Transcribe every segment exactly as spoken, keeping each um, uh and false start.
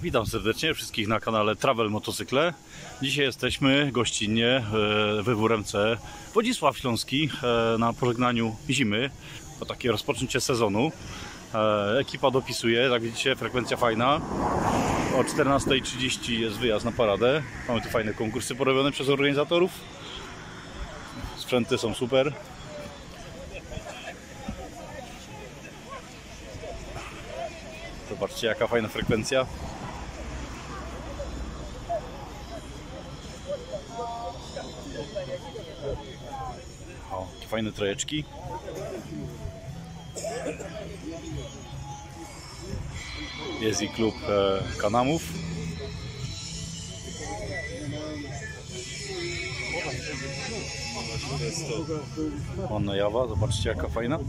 Witam serdecznie wszystkich na kanale Travel Motocykle. Dzisiaj jesteśmy gościnnie w W W R M C Wodzisław Śląski na pożegnaniu zimy. To takie rozpoczęcie sezonu. Ekipa dopisuje, jak widzicie, frekwencja fajna. O czternastej trzydzieści jest wyjazd na paradę. Mamy tu fajne konkursy porobione przez organizatorów. Sprzęty są super. Zobaczcie, jaka fajna frekwencja. O, takie fajne trojeczki. Jest i klub e, Kanamów. Anna Jawa, zobaczcie, jaka fajna.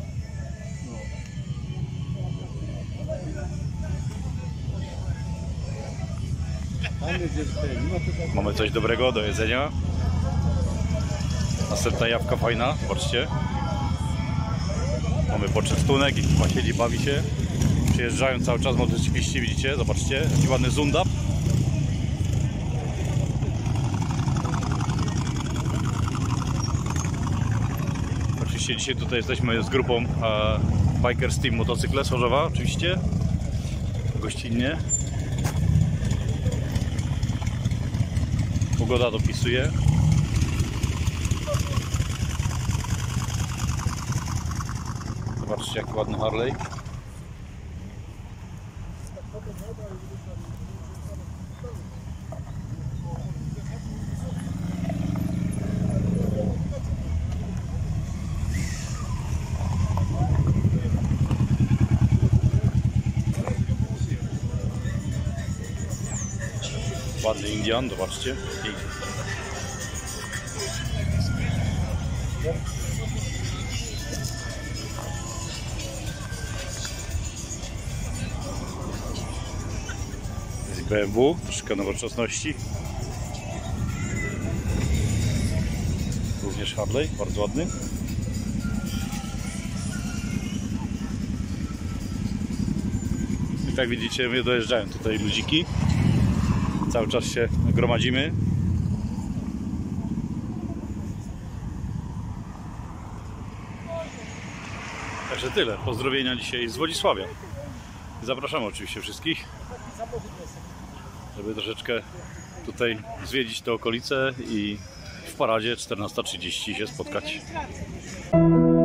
Mamy coś dobrego do jedzenia. Następna jawka fajna, zobaczcie. Mamy poczęstunek, ekipa siedzi, bawi się. Przyjeżdżają cały czas motocykliści, widzicie, zobaczcie. Jaki ładny zundap. Oczywiście dzisiaj tutaj jesteśmy z grupą e, Bikers Team Motocykle z Chorzowa, oczywiście. Gościnnie. Pogoda dopisuje. Zobaczcie, jaki ładny Harley. Ładny Indian, zobaczcie. Jest B M W, troszkę nowoczesności. Również Harley, bardzo ładny. I tak widzicie, my dojeżdżają tutaj ludziki. Cały czas się gromadzimy. Także tyle. Pozdrowienia dzisiaj z Wodzisławia. Zapraszamy oczywiście wszystkich, żeby troszeczkę tutaj zwiedzić te okolice i w paradzie czternasta trzydzieści się spotkać.